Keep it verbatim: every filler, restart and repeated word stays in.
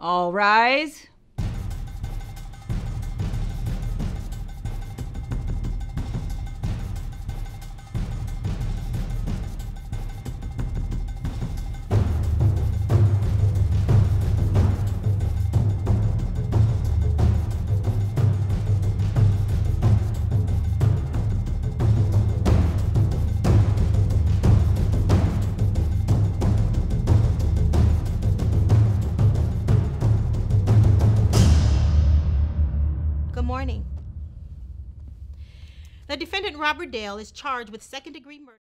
All rise. Good morning. The defendant, Robert Dale, is charged with second-degree murder.